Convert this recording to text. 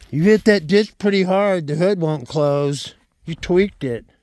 You hit that ditch pretty hard. The hood won't close. You tweaked it.